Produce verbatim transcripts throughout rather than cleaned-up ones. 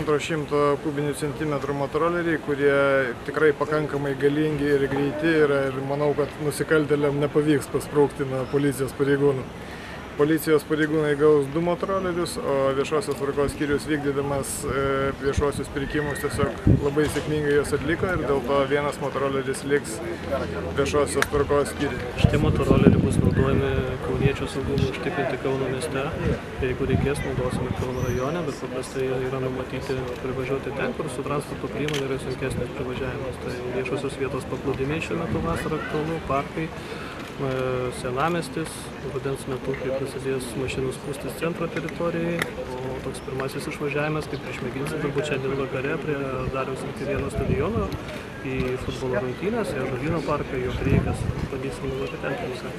pusantro šimto kubinių centimetrų motoroleriai, kurie tikrai pakankamai galingi ir greiti yra ir manau, kad nusikaltėliam nepavyks pasprūkti nuo policijos pareigūnų. Policijos pareigūnai gaus du motorolerius, o viešosios tvarkos skyrius vykdydamas viešuosius pirkimus tiesiog labai sėkmingai juos atliko ir dėl to vienas motoroleris liks viešosios tvarkos skyriui. Šitie motoroleriai bus naudojami kauniečių saugumui užtikrinti Kauno mieste. Jeigu reikės, naudosime Kauno rajone, bet paprastai yra numatyti privažiuoti ten, kur su transporto priemonė yra sunkesnis privažiavimas. Tai viešosios vietos paplūdimiai šiuo metu vasarą aktualu, parkai, senamiestis, rudens metu, kai prasidės mašinų spūstis centro teritorijai, o toks pirmasis išvažiavimas, kaip išmėginsim turbūt šiandien vakare prie Dariaus Mikirėno stadiono į futbolo rungtynes, į Ąžuolyno parką, jo prieigas, bandysim nuvažiuoti ten visą.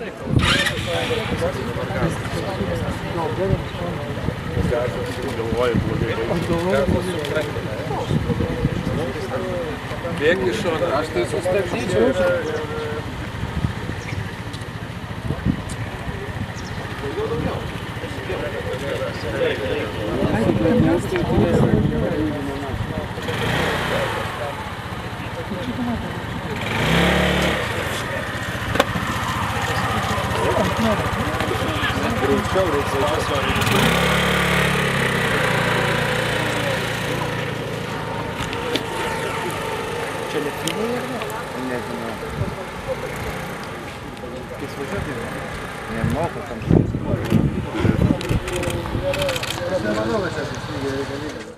Bėk iš šono, aš tai sustabdyčiau. Čia lėktuvai ar ne? Nežinau. Kaip važiuoti? Nemoku tam šalis. Aš nemanau, kad čia susijęs dalykas.